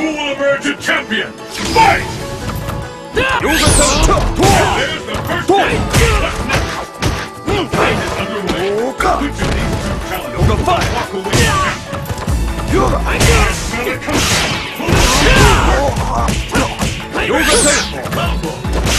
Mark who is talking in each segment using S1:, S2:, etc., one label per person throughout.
S1: Who will emerge a champion? Fight! There's the first game. What's next? The fight is underway. Which of these two challengers will walk away with champion? I smell it coming. Combo.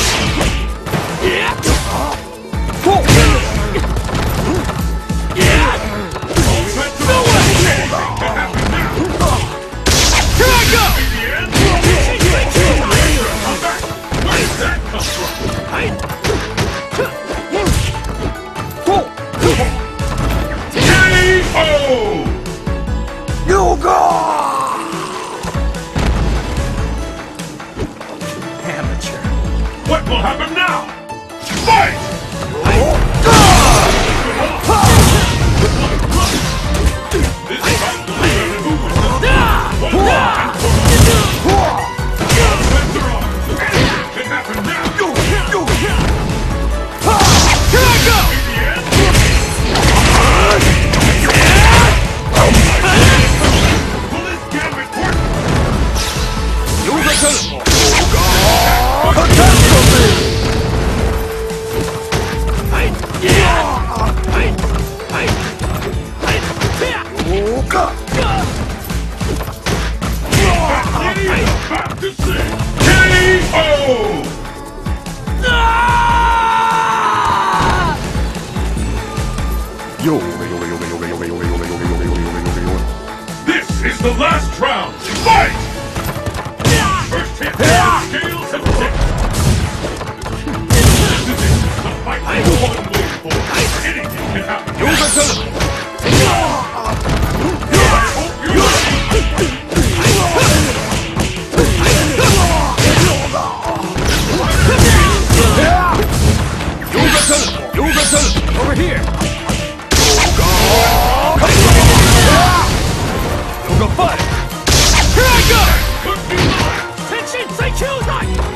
S1: What will happen now? Fight! This fight will be a movement. Anything can happen now. Police can report. This is the last round. Fight! First hit, scales have tipped. This is it. The fight is one way for. Anything can happen.
S2: Over here! Yoga fight! Here I go! Tenshin Seikyū!